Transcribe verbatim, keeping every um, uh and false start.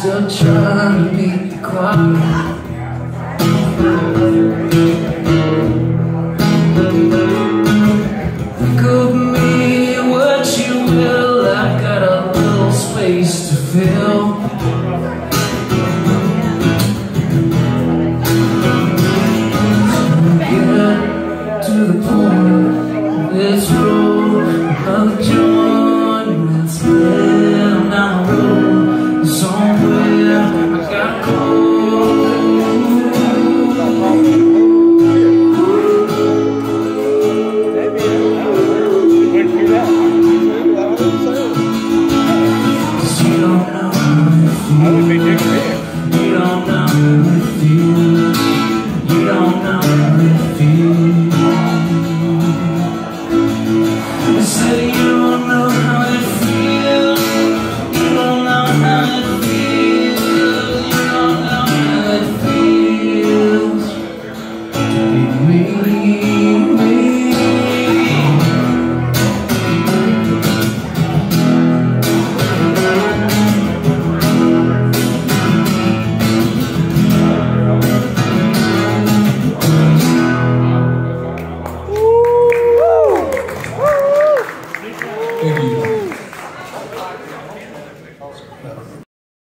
still trying to beat the clock. Think of me what you will, I've got a little space to fill. Get to the point of this road, another joint that's led down the road somewhere. I got cold. Cause you don't know how it feels. You don't know how it feels. You don't know how it feels. I said you don't know how it feels. You don't know how it feels. You don't know how it feels to be me.